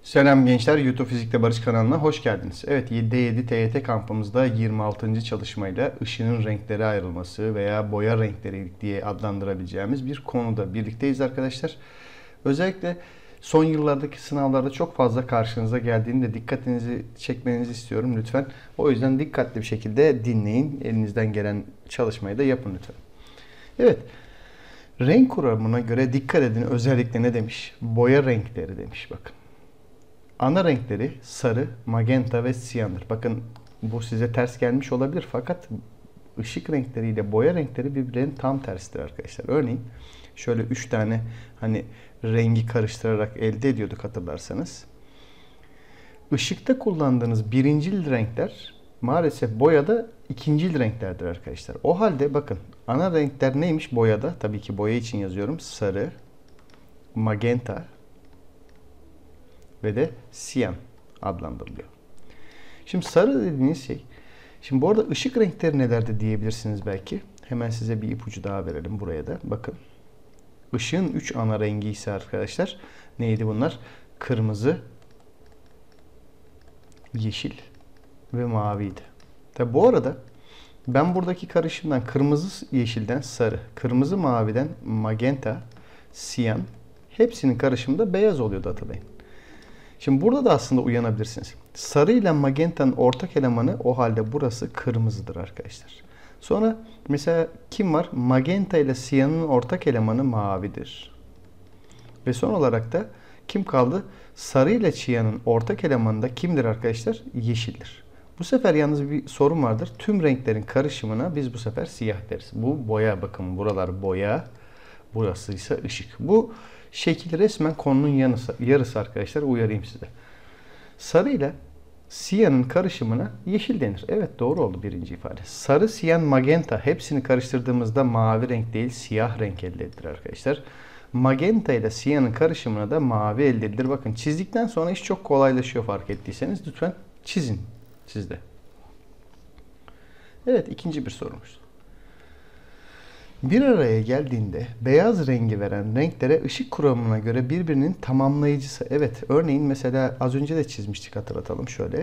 Selam gençler, YouTube Fizikte Barış kanalına hoş geldiniz. Evet, 7'de 7 TYT kampımızda 26. çalışmayla ışının renklere ayrılması veya boya renkleri diye adlandırabileceğimiz bir konuda birlikteyiz arkadaşlar. Özellikle son yıllardaki sınavlarda çok fazla karşınıza geldiğinde dikkatinizi çekmenizi istiyorum lütfen. O yüzden dikkatli bir şekilde dinleyin. Elinizden gelen çalışmayı da yapın lütfen. Evet, renk kuramına göre dikkat edin, özellikle ne demiş? Boya renkleri demiş, bakın. Ana renkleri sarı, magenta ve siyandır. Bakın, bu size ters gelmiş olabilir fakat ışık renkleriyle boya renkleri birbirlerinin tam tersidir arkadaşlar. Örneğin şöyle 3 tane hani rengi karıştırarak elde ediyorduk hatırlarsanız. Işıkta kullandığınız birincil renkler maalesef boyada ikincil renklerdir arkadaşlar. O halde bakın, ana renkler neymiş boyada? Tabii ki boya için yazıyorum. Sarı, magenta ve de siyan adlandırılıyor. Şimdi sarı dediğiniz şey, şimdi bu arada ışık renkleri nelerdi diyebilirsiniz belki. Hemen size bir ipucu daha verelim buraya da. Bakın, ışığın 3 ana rengi ise arkadaşlar neydi bunlar? Kırmızı, yeşil ve maviydi. Tabi bu arada ben buradaki karışımdan kırmızı yeşilden sarı, kırmızı maviden magenta, siyan, hepsinin karışımında beyaz oluyordu hatırlayın. Şimdi burada da aslında uyanabilirsiniz. Sarı ile magentanın ortak elemanı, o halde burası kırmızıdır arkadaşlar. Sonra mesela kim var? Magenta ile siyanın ortak elemanı mavidir. Ve son olarak da kim kaldı? Sarı ile çiyanın ortak elemanı da kimdir arkadaşlar? Yeşildir. Bu sefer yalnız bir sorun vardır. Tüm renklerin karışımına biz bu sefer siyah deriz. Bu boya, bakın buralar boya, burası ise ışık. Bu şekil resmen konunun yarısı arkadaşlar, uyarayım size. Sarı ile siyanın karışımına yeşil denir. Evet, doğru oldu birinci ifade. Sarı, siyan, magenta hepsini karıştırdığımızda mavi renk değil siyah renk elde edilir arkadaşlar. Magenta ile siyanın karışımına da mavi elde edilir. Bakın, çizdikten sonra iş çok kolaylaşıyor, fark ettiyseniz lütfen çizin siz de. Evet, ikinci bir sorumuz. Bir araya geldiğinde beyaz rengi veren renklere ışık kuramına göre birbirinin tamamlayıcısı. Evet, örneğin mesela az önce de çizmiştik, hatırlatalım şöyle.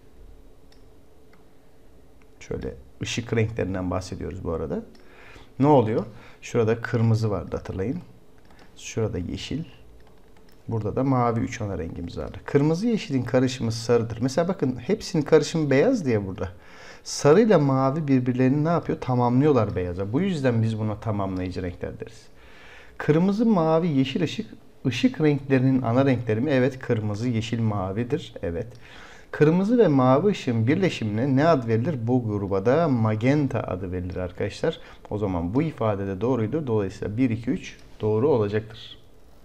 Şöyle ışık renklerinden bahsediyoruz bu arada. Ne oluyor? Şurada kırmızı vardı hatırlayın. Şurada yeşil. Burada da mavi, 3 ana rengimiz vardı. Kırmızı yeşilin karışımı sarıdır. Mesela bakın, hepsinin karışımı beyaz diye burada. Sarı ile mavi birbirlerini ne yapıyor? Tamamlıyorlar beyaza. Bu yüzden biz buna tamamlayıcı renkler deriz. Kırmızı, mavi, yeşil ışık renklerinin ana renkleri mi? Evet, kırmızı, yeşil, mavidir. Evet. Kırmızı ve mavi ışığın birleşimine ne ad verilir? Bu gruba da magenta adı verilir arkadaşlar. O zaman bu ifade de doğruydu. Dolayısıyla 1, 2, 3 doğru olacaktır.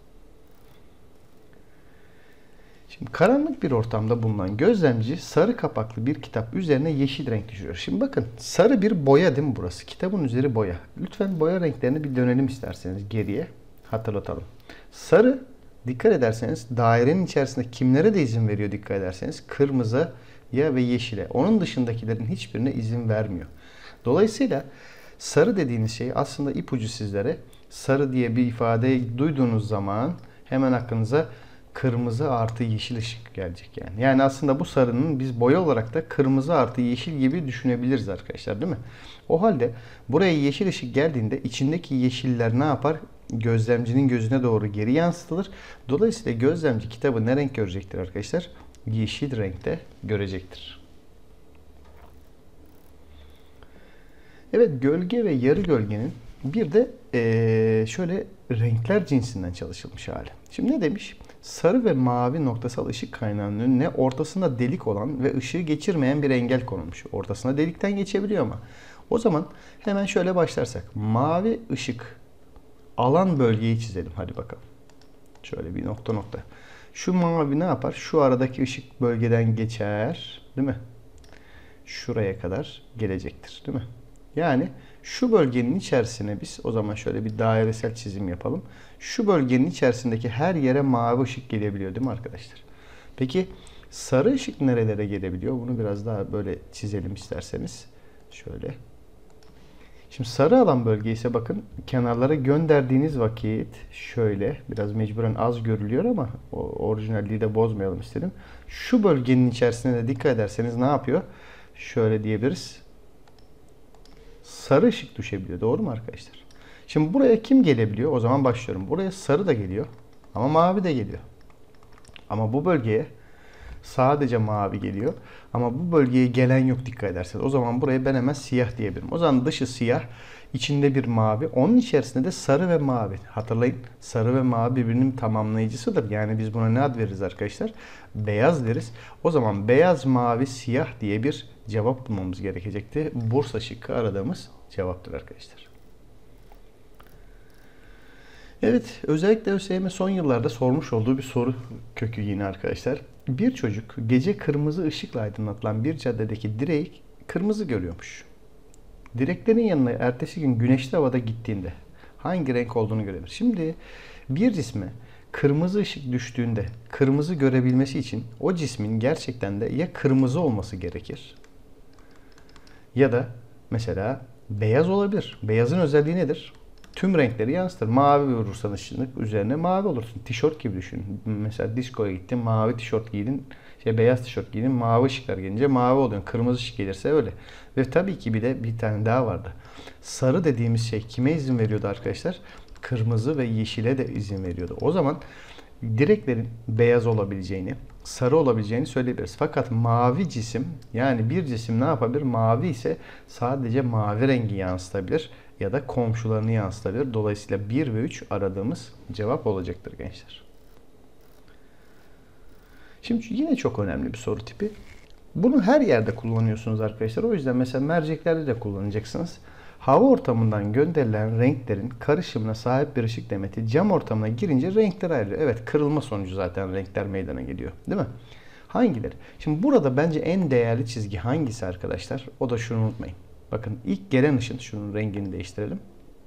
Şimdi karanlık bir ortamda bulunan gözlemci sarı kapaklı bir kitap üzerine yeşil renk düşürüyor. Şimdi bakın, sarı bir boya değil mi burası? Kitabın üzeri boya. Lütfen boya renklerini bir dönelim isterseniz geriye. Hatırlatalım. Sarı, dikkat ederseniz dairenin içerisinde kimlere de izin veriyor dikkat ederseniz? Kırmızıya ve yeşile. Onun dışındakilerin hiçbirine izin vermiyor. Dolayısıyla sarı dediğiniz şey aslında ipucu sizlere. Sarı diye bir ifade duyduğunuz zaman hemen aklınıza kırmızı artı yeşil ışık gelecek yani. Yani aslında bu sarının biz boya olarak da kırmızı artı yeşil gibi düşünebiliriz arkadaşlar, değil mi? O halde buraya yeşil ışık geldiğinde içindeki yeşiller ne yapar? Gözlemcinin gözüne doğru geri yansıtılır. Dolayısıyla gözlemci kitabı ne renk görecektir arkadaşlar? Yeşil renkte görecektir. Evet, gölge ve yarı gölgenin bir de şöyle renkler cinsinden çalışılmış hali. Şimdi ne demiş? Sarı ve mavi noktasal ışık kaynağının önüne ortasında delik olan ve ışığı geçirmeyen bir engel konulmuş. Ortasına delikten geçebiliyor ama. O zaman hemen şöyle başlarsak. Mavi ışık alan bölgeyi çizelim. Hadi bakalım. Şöyle bir nokta nokta. Şu mavi ne yapar? Şu aradaki ışık bölgeden geçer. Değil mi? Şuraya kadar gelecektir. Değil mi? Yani şu bölgenin içerisine biz o zaman şöyle bir dairesel çizim yapalım. Şu bölgenin içerisindeki her yere mavi ışık gelebiliyor değil mi arkadaşlar? Peki sarı ışık nerelere gelebiliyor? Bunu biraz daha böyle çizelim isterseniz. Şöyle. Şimdi sarı alan bölge ise bakın kenarlara gönderdiğiniz vakit şöyle biraz mecburen az görülüyor ama o orijinalliği de bozmayalım istedim. Şu bölgenin içerisine de dikkat ederseniz ne yapıyor? Şöyle diyebiliriz. Sarı ışık düşebiliyor. Doğru mu arkadaşlar? Şimdi buraya kim gelebiliyor? O zaman başlıyorum. Buraya sarı da geliyor ama mavi de geliyor. Ama bu bölgeye sadece mavi geliyor. Ama bu bölgeye gelen yok dikkat ederseniz. O zaman buraya ben hemen siyah diyebilirim. O zaman dışı siyah, içinde bir mavi. Onun içerisinde de sarı ve mavi. Hatırlayın, sarı ve mavi birbirinin tamamlayıcısıdır. Yani biz buna ne ad veririz arkadaşlar? Beyaz deriz. O zaman beyaz, mavi, siyah diye bir cevap bulmamız gerekecekti. Bursa şıkkı aradığımız cevaptır arkadaşlar. Evet, özellikle ÖSYM son yıllarda sormuş olduğu bir soru kökü yine arkadaşlar. Bir çocuk gece kırmızı ışıkla aydınlatılan bir caddedeki direği kırmızı görüyormuş. Direklerin yanına ertesi gün güneşli havada gittiğinde hangi renk olduğunu görebilir. Şimdi bir cisme kırmızı ışık düştüğünde kırmızı görebilmesi için o cismin gerçekten de ya kırmızı olması gerekir ya da mesela beyaz olabilir. Beyazın özelliği nedir? Tüm renkleri yansıtır. Mavi vurursan ışınlık üzerine mavi olursun. Tişört gibi düşün. Mesela diskoya gittin, mavi tişört giydin, beyaz tişört giydin, mavi ışıklar gelince mavi oluyorsun. Kırmızı ışık gelirse öyle. Ve tabii ki bir de bir tane daha vardı. Sarı dediğimiz şey kime izin veriyordu arkadaşlar? Kırmızı ve yeşile de izin veriyordu. O zaman direklerin beyaz olabileceğini, sarı olabileceğini söyleyebiliriz. Fakat mavi cisim, yani bir cisim ne yapabilir? Mavi ise sadece mavi rengi yansıtabilir ya da komşularını yansıtabilir. Dolayısıyla 1 ve 3 aradığımız cevap olacaktır gençler. Şimdi yine çok önemli bir soru tipi. Bunu her yerde kullanıyorsunuz arkadaşlar. O yüzden mesela merceklerde de kullanacaksınız. Hava ortamından gönderilen renklerin karışımına sahip bir ışık demeti cam ortamına girince renkler ayrılıyor. Evet, kırılma sonucu zaten renkler meydana geliyor. Değil mi? Hangileri? Şimdi burada bence en değerli çizgi hangisi arkadaşlar? O da şunu unutmayın. Bakın ilk gelen ışın, şunun rengini değiştirelim.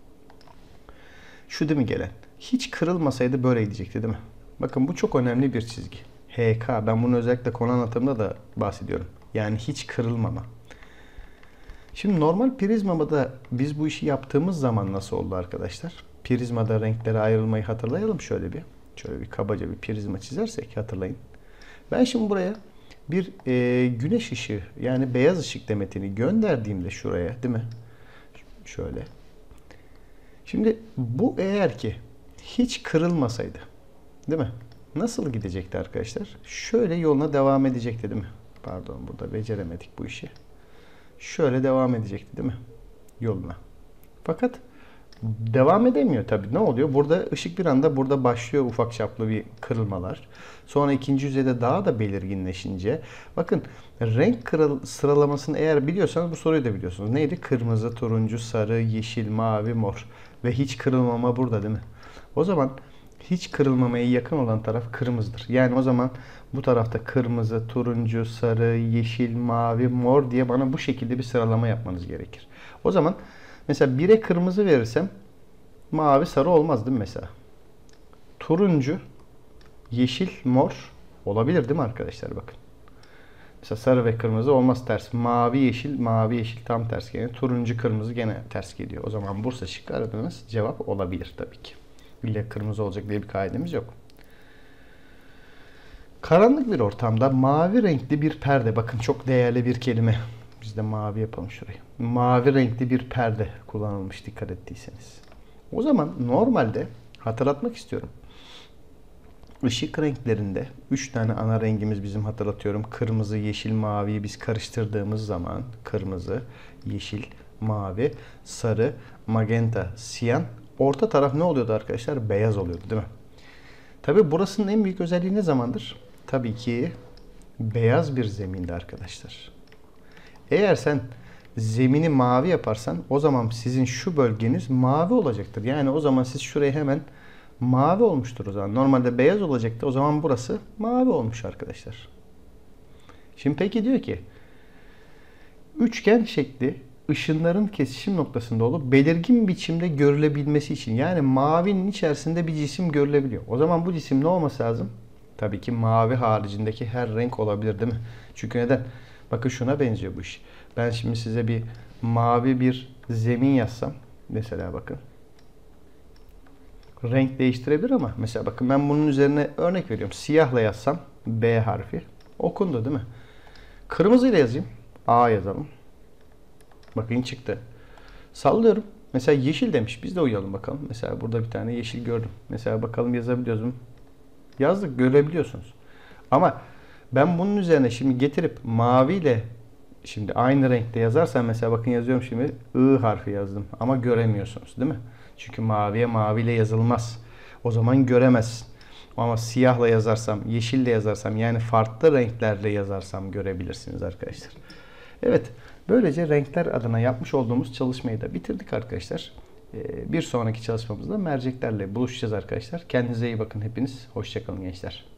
Şu değil mi gelen? Hiç kırılmasaydı böyle gidecekti değil mi? Bakın bu çok önemli bir çizgi. HK. Ben bunu özellikle konu anlatımında da bahsediyorum. Yani hiç kırılmama. Şimdi normal prizmada biz bu işi yaptığımız zaman nasıl oldu arkadaşlar? Prizmada renklere ayrılmayı hatırlayalım şöyle bir. Şöyle bir kabaca bir prizma çizersek hatırlayın. Ben şimdi buraya bir güneş ışığı yani beyaz ışık demetini gönderdiğimde şuraya değil mi? Şöyle. Şimdi bu eğer ki hiç kırılmasaydı değil mi? Nasıl gidecekti arkadaşlar? Şöyle yoluna devam edecekti değil mi? Pardon, burada beceremedik bu işi. Şöyle devam edecekti değil mi? Yoluna. Fakat devam edemiyor tabii. Ne oluyor? Burada ışık bir anda burada başlıyor ufak çaplı bir kırılmalar. Sonra ikinci yüzeyde daha da belirginleşince bakın renk sıralamasını eğer biliyorsanız bu soruyu da biliyorsunuz. Neydi? Kırmızı, turuncu, sarı, yeşil, mavi, mor ve hiç kırılmama burada değil mi? O zaman hiç kırılmamaya yakın olan taraf kırmızıdır. Yani o zaman bu tarafta kırmızı, turuncu, sarı, yeşil, mavi, mor diye bana bu şekilde bir sıralama yapmanız gerekir. O zaman mesela 1'e kırmızı verirsem mavi, sarı olmaz değil mi mesela? Turuncu, yeşil, mor olabilir değil mi arkadaşlar? Bakın. Mesela sarı ve kırmızı olmaz, ters. Mavi, yeşil, mavi, yeşil tam ters geliyor. Turuncu, kırmızı gene ters geliyor. O zaman Bursa şıkkı aradığınız cevap olabilir tabii ki. İlle kırmızı olacak diye bir kaidemiz yok. Karanlık bir ortamda mavi renkli bir perde. Bakın çok değerli bir kelime. Biz de mavi yapalım şurayı. Mavi renkli bir perde kullanılmış dikkat ettiyseniz. O zaman normalde hatırlatmak istiyorum. Işık renklerinde 3 tane ana rengimiz bizim hatırlatıyorum. Kırmızı, yeşil, maviyi biz karıştırdığımız zaman kırmızı, yeşil, mavi, sarı, magenta, siyan. Orta taraf ne oluyordu arkadaşlar? Beyaz oluyordu değil mi? Tabii burasının en büyük özelliği ne zamandır? Tabii ki beyaz bir zeminde arkadaşlar. Eğer sen zemini mavi yaparsan o zaman sizin şu bölgeniz mavi olacaktır. Yani o zaman siz şuraya hemen mavi olmuştur o zaman. Normalde beyaz olacaktı. O zaman burası mavi olmuş arkadaşlar. Şimdi peki diyor ki üçgen şekli ışınların kesişim noktasında olup belirgin biçimde görülebilmesi için yani mavinin içerisinde bir cisim görülebiliyor. O zaman bu cisim ne olması lazım? Tabii ki mavi haricindeki her renk olabilir değil mi? Çünkü neden? Bakın şuna benziyor bu iş. Ben şimdi size bir mavi bir zemin yazsam. Mesela bakın. Renk değiştirebilir ama mesela bakın ben bunun üzerine örnek veriyorum. Siyahla yazsam B harfi. Okundu değil mi? Kırmızıyla yazayım. A yazalım. Bakın çıktı. Sallıyorum. Mesela yeşil demiş. Biz de uyalım bakalım. Mesela burada bir tane yeşil gördüm. Mesela bakalım yazabiliyoruz mu? Yazdık, görebiliyorsunuz. Ama ben bunun üzerine şimdi getirip maviyle şimdi aynı renkte yazarsam mesela bakın yazıyorum şimdi I harfi yazdım ama göremiyorsunuz değil mi? Çünkü maviye maviyle yazılmaz. O zaman göremezsin. Ama siyahla yazarsam, yeşille yazarsam yani farklı renklerle yazarsam görebilirsiniz arkadaşlar. Evet, böylece renkler adına yapmış olduğumuz çalışmayı da bitirdik arkadaşlar. Bir sonraki çalışmamızda merceklerle buluşacağız arkadaşlar. Kendinize iyi bakın hepiniz. Hoşça kalın gençler.